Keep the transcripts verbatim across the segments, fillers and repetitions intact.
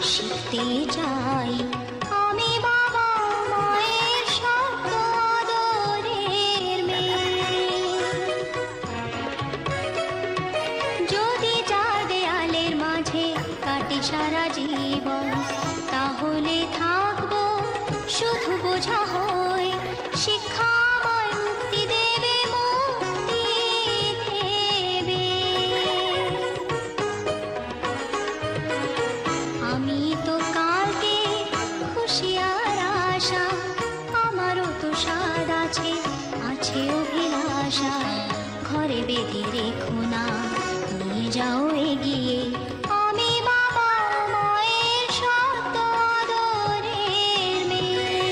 শিখতে চাই আমি বাবা মায়ের শত আদরের মেয়ে। যদি চার দেয়ালের মাঝে কাটে সারা জীবন, তাহলে থাকবো শুধু বোঝা হয়ে। শিক্ষা আমায় মুক্তি দেবে, মুক্তি দেবে। আমি তো কালকে খুশি আর আশা, আমারও তো স্বাদ আছে, আছে অভিলাষা। ঘরে বেঁধে রেখো না, নিয়ে যাও এগিয়ে আমি বাবা মায়ের শত আদরের মেয়ে।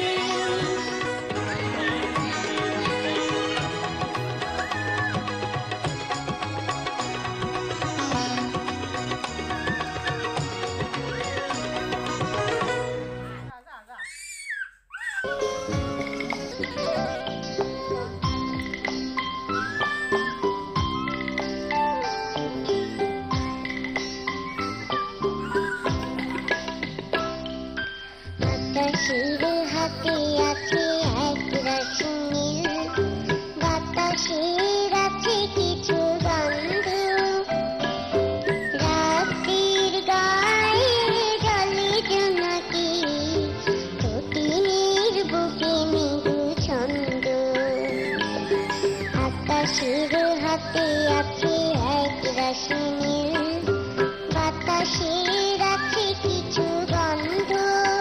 বাতাসের হাতে আছে এক রাশি নীল, বাতাসের আছে কিছু গন্ধ। রাত্রির গায়ে জলে জোনাকি, তটিনীর বুকে মৃদু ছন্দ। আকাশের হাতে আছে এক রাশি নীল, বাতাসের আছে কিছু গন্ধ।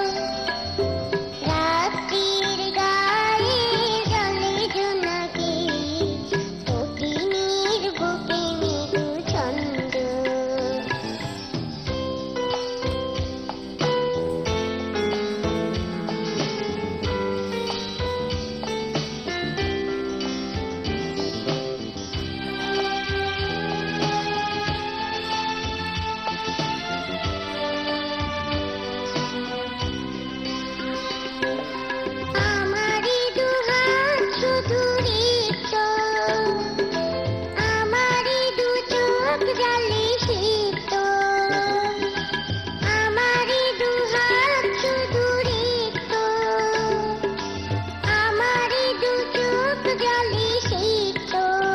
রাত্রির গায়ে জলে জোনাকি, তটিনীর বুকে মৃদু ছন্দ। আমারি দুহাত শুধু রিক্ত, আমারি দু চোখ জ্বালে সিক্ত। আমারি দুহাত শুধু রিক্ত, আমারি দু চোখ জ্বালে সিক্ত।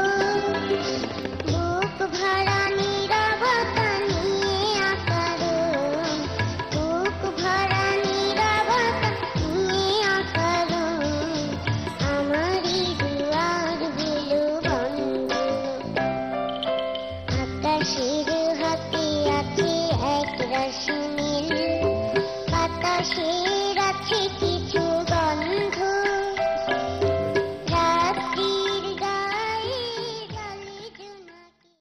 বুক ভরা নীরবতা নিয়ে আকারণ, বুক ভরা নীরবতা নিয়ে আকারণ। আমারি দুয়ার গুলো বন্ধ। আকাশের হাতে আছে এক রাশি নীল, বাতাসে